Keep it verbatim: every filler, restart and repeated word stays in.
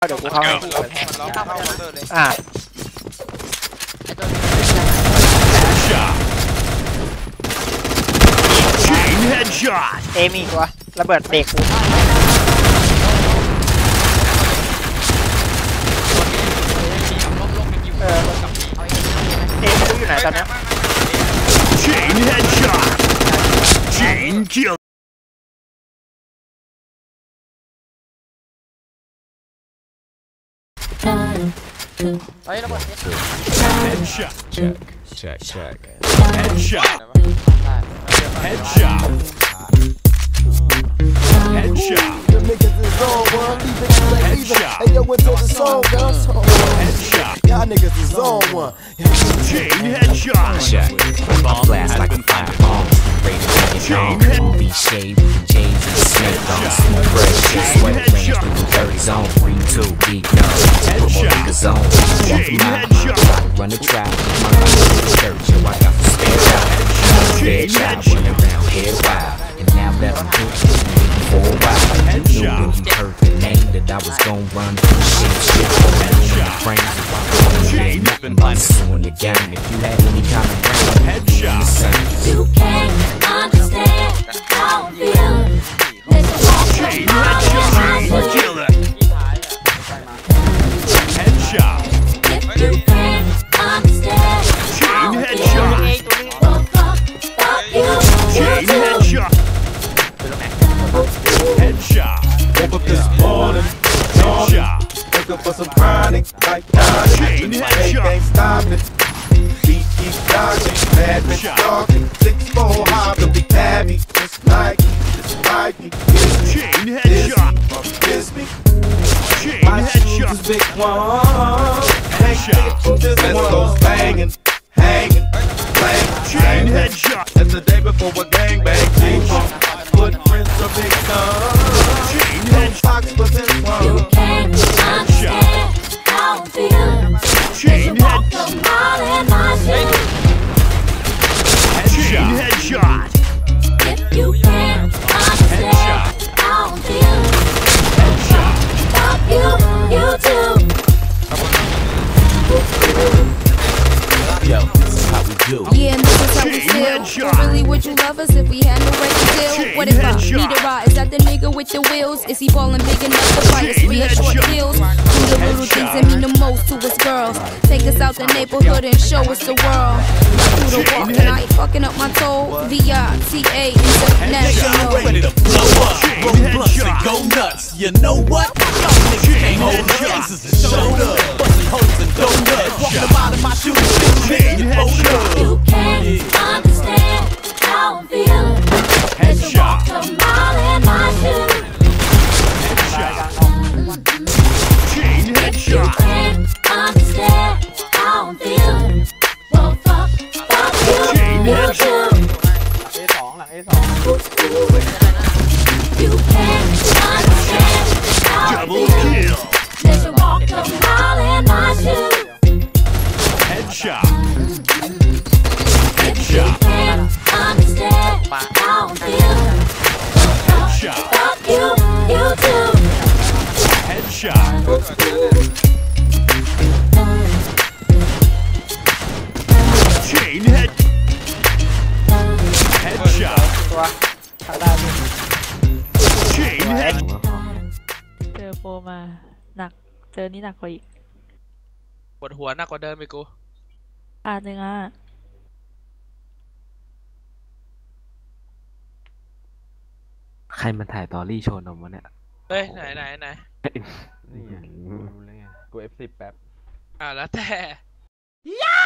เดี๋ยวกูเข้าให้เราเข้ามาเลยอ่ะเอมีกว่าระเบิดเบรกกูเออเอไม่รู้อยู่ไหนตอนนี้ Chain headshot. Chain kill. เฮ้ยระเบิด Headshot. Check. Check. Check. Headshot. Headshot. Headshot. Headshot. Headshot. Y'all niggas is on one. Chain headshot. Check. Blast like a fireball. Chain headshot. Be shaved with J's and snake on smooth bread. Sweat range through the dirty zone. Three, two, beat no. Put more niggas on. Chain headshot. Run the trap. My life is dirt. Yo, I got the spare out. Spare child running around here wild. And now that I'm here, for a while. You knew when you heard the name that I was gon' run. Shit, shit, shit. Frames. Chain Nothing but in the game. If you had any kind of brain, headshot. You can't understand how I feel. Chain headshot. Killer. Headshot. If you can't understand Chain headshot. well, fuck, fuck you. Chain headshot. Headshot. Woke up this morning, Headshot. looking for some chronic, like Donnie. Chain My headshot. can't stop it. Beat keep dodging, bad bitch talking. Six four high, to be tabby. Just like, just like me. Chain headshot. Kiss me. Chain My shoes headshot. is big one. Headshot. This one goes banging, hanging, banging. Chain headshot. That's the day before a gangbang. Footprints of big sun. Chain No headshot. fox was in You one. can't understand how I feel. Chain Walk head. a mile in my shoes. Chain headshot. If you can't understand how I feel, Headshot. fuck you, you too. yo, this is how we do. Yeah, and this is how we Chain feel. headshot. But really, would you love us if we had no right to deal? Chain What if I headshot. need a ride? Is that the nigga with the wheels? Is he ballin' big enough to buy us Chain three or short headshot. deals? Do the little things that mean the most to us girls. Take us out the neighborhood and show us the world. Do the Chain walking, head- I ain't fucking up my toe. V I T A International. Ready to blow up, Chain roll blunts and headshot. go nuts. You know what? Y'all niggas can't hold the gangsters and showed up. Bustin' hoes and donuts. Walk them out of my shoes, Chain you hold up. You can't understand how I feel. Headshot. Walk a mile in my shoes. Headshot. Chain You headshot. can't understand how I feel. Well, fuck, fuck you, Chain you headshot. too. เอสองหลังเอสอง You can't understand how I Double feel. kill. Did you walk a mile in my shoes? Headshot. If you Headshot. can't understand how I feel, Headshot. fuck you, you too. Headshot. Chain head. Headshot. ตัวทางด้านนี้ Chain head. เจอโปรมาหนักเจอนี่หนักกว่าอีกปวดหัวหนักกว่าเดิมอีกกูอาหนึ่งอ่ะใครมันถ่ายตอรี่โชว์นมวะเนี่ยเฮ้ยไหนไหนไหนนี่ไงรู้เลยไงกู เอฟ สิบ แป๊บอ่าแล้วแต่